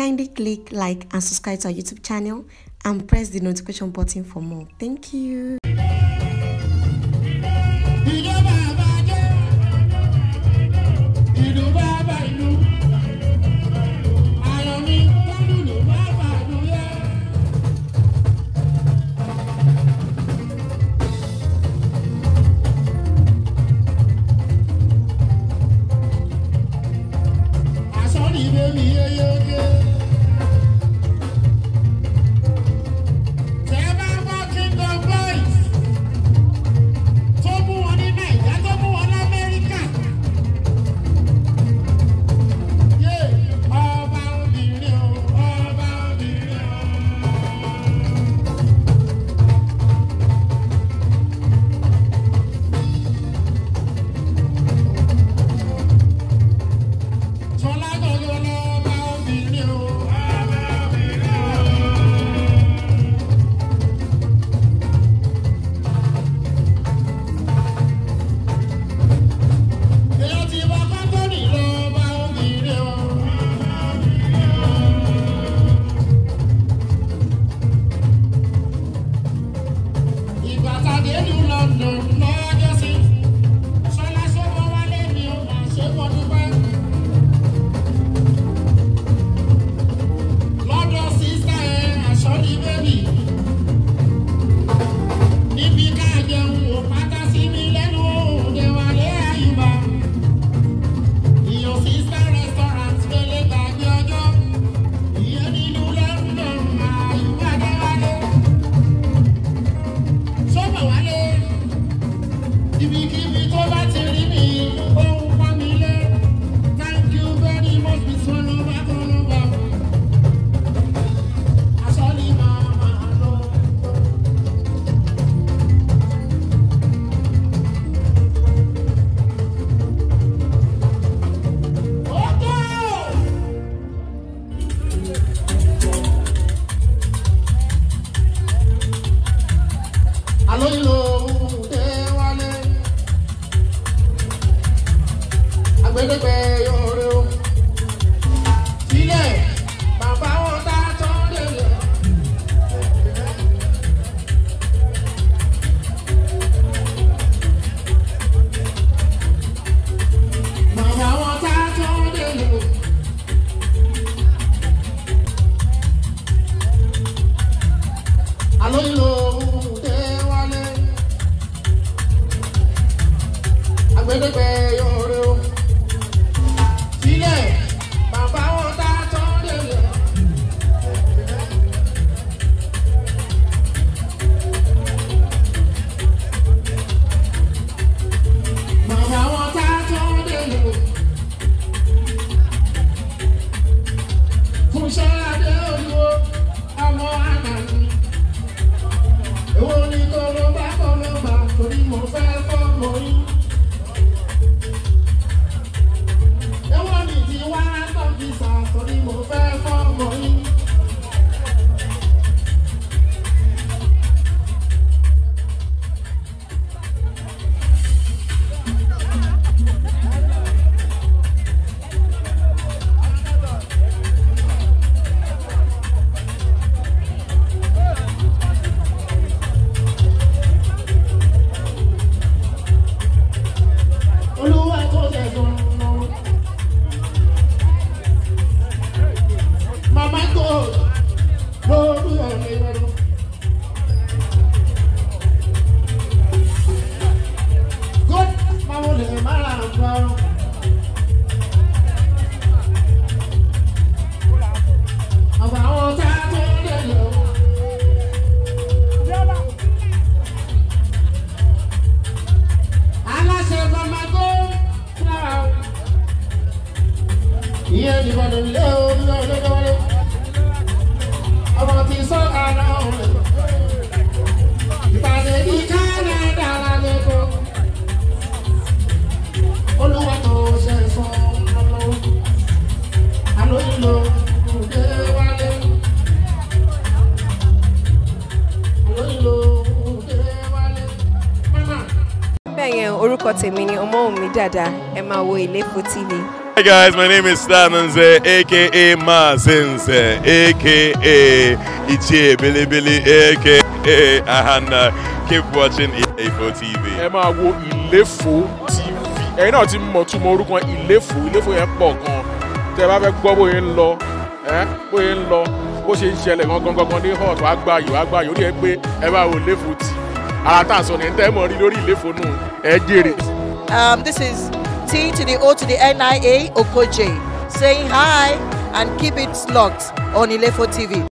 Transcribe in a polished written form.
Kindly click like and subscribe to our YouTube channel and press the notification button for more. Thank you. Funsho Adeolu, ọmọ ànàní. Èwo ni Koroba Koroba, torí mo fẹ́ fọ́mọ yín. Èwo ni tiwa tọ́kísà, torí mo fẹ́ fọ́mọ yín. orúkọ tèmi ni Ọmọ́wùnmí Dàda, ẹ máa wo Ilefo TV. Hi guys, my name is Stananze, aka Mazenze, aka Ichie Bilibili, aka Ahana. Keep watching Ilefo TV. Ẹ máa wo Ilefo TV. Ẹ̀yin náà ti mọ̀ túmọ̀ orúkọ Ilefo. Ilefo yẹn pọ̀ gan. Tẹ́ bá fẹ́ gbọ́ bóyá ń lọ, bóyá ń lọ, bó ṣe ń ṣẹlẹ̀ gangan ní hot wá gbàyò ó ní ẹ pé ẹ bá wo Ilefo TV. Ara tá à ń sọ ní ẹ̀ ń tẹ́ mọ̀ rí lórí Ilefo nù ẹ jèrè. This is T to the O to the NIA Okoje saying hi and keep it locked on Ilefo TV.